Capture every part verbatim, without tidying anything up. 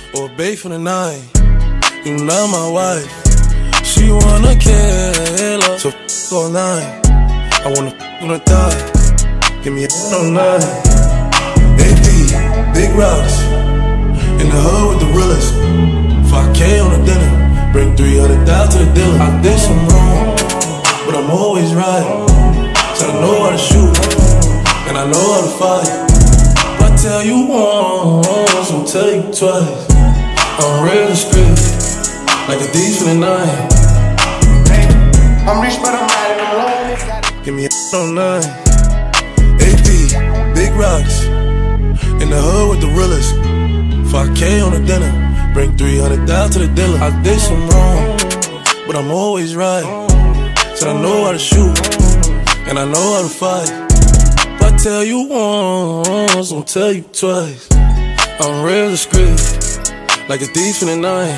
or a babe from the nine. You not my wife. She wanna kill her, so f all nine. I wanna f on the thigh. Give me a on nine. A P, big rocks. In the hood with the realest. five K on the dinner. Bring three hundred thousand to the dealer. I did some wrong, but I'm always right. So I know how to shoot, and I know how to fight. If I tell you once, I'll tell you twice. I'm real discreet, like a thief in the night. I'm rich, but I'm riding alone. Give me a on nine. A P, big rocks. In the hood with the realest. five K on the dinner. Bring three hundred thousand to the dealer. I did some wrong, but I'm always right. So I know how to shoot, and I know how to fight. If I tell you once, I'll tell you twice. I'm real discreet, like a thief in the night.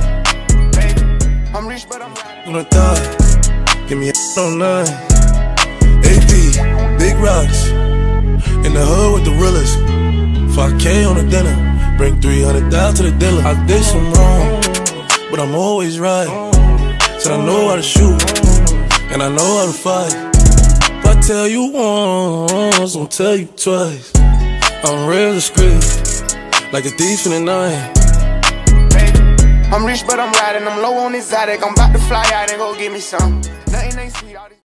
I'm rich, but I'm riding On the thigh, give me a on nine. A P, big rocks. In the hood with the realest. five K on the dinner. Bring three hundred thousand to the dealer. I did some wrong, but I'm always right. So I know how to shoot, and I know how to fight. If I tell you once, I'll tell you twice. I'm real discreet, like a thief in the night. I'm rich, but I'm riding. I'm low on exotic. I'm about to fly out and go get me some. Nothing ain't sweet.